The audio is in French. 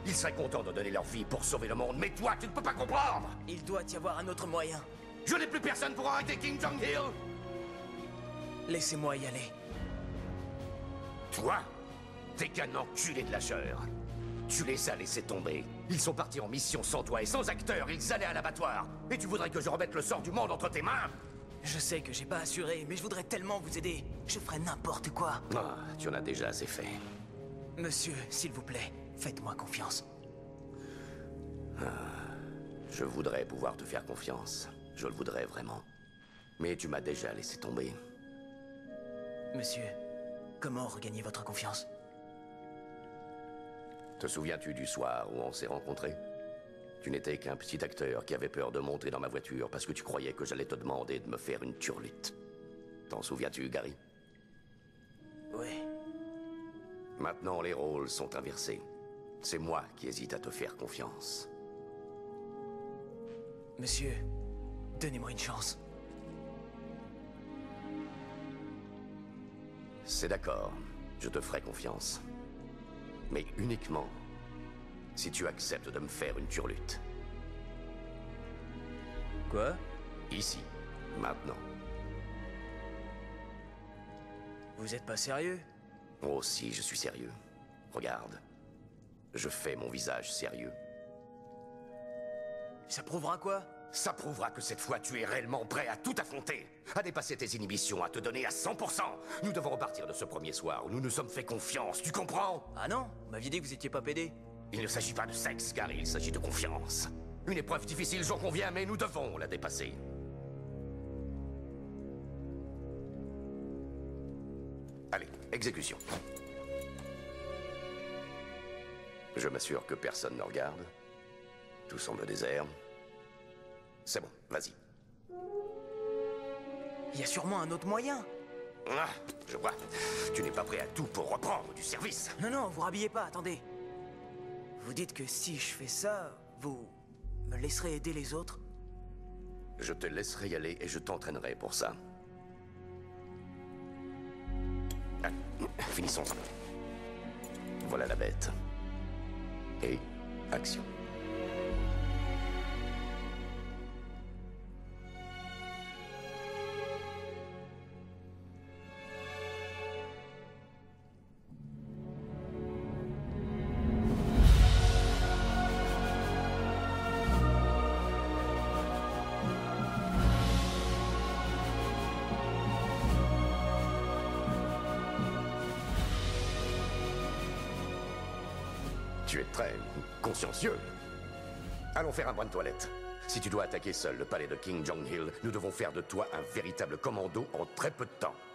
Ils seraient contents de donner leur vie pour sauver le monde, mais toi, tu ne peux pas comprendre! Il doit y avoir un autre moyen. Je n'ai plus personne pour arrêter King Jong-il! Laissez-moi y aller. Toi? T'es qu'un enculé de lâcheur. Tu les as laissés tomber. Ils sont partis en mission sans toi et sans acteur, ils allaient à l'abattoir. Et tu voudrais que je remette le sort du monde entre tes mains? Je sais que j'ai pas assuré, mais je voudrais tellement vous aider. Je ferais n'importe quoi. Ah, tu en as déjà assez fait. Monsieur, s'il vous plaît, faites-moi confiance. Je voudrais pouvoir te faire confiance. Je le voudrais vraiment. Mais tu m'as déjà laissé tomber. Monsieur, comment regagner votre confiance? Te souviens-tu du soir où on s'est rencontrés? Tu n'étais qu'un petit acteur qui avait peur de monter dans ma voiture parce que tu croyais que j'allais te demander de me faire une turlute. T'en souviens-tu, Gary? Oui. Maintenant, les rôles sont inversés. C'est moi qui hésite à te faire confiance. Monsieur, donnez-moi une chance. C'est d'accord, je te ferai confiance. Mais uniquement si tu acceptes de me faire une turlute. Quoi? Ici, maintenant. Vous êtes pas sérieux? Oh si, je suis sérieux. Regarde. Je fais mon visage sérieux. Ça prouvera quoi? Ça prouvera que cette fois tu es réellement prêt à tout affronter, à dépasser tes inhibitions, à te donner à 100%. Nous devons repartir de ce premier soir où nous nous sommes fait confiance, tu comprends? Ah non, vous m'aviez dit que vous étiez pas pédé. Il ne s'agit pas de sexe, Gary, il s'agit de confiance. Une épreuve difficile, j'en conviens, mais nous devons la dépasser. Allez, exécution. Je m'assure que personne ne regarde. Tout semble désert. C'est bon, vas-y. Il y a sûrement un autre moyen. Ah, je vois. Tu n'es pas prêt à tout pour reprendre du service. Non, non, vous rhabillez pas, attendez. Vous dites que si je fais ça, vous me laisserez aider les autres? Je te laisserai y aller et je t'entraînerai pour ça. Ah, finissons. Voilà la bête. Et action. Tu es très consciencieux. Allons faire un brin de toilette. Si tu dois attaquer seul le palais de King Jong-il, nous devons faire de toi un véritable commando en très peu de temps.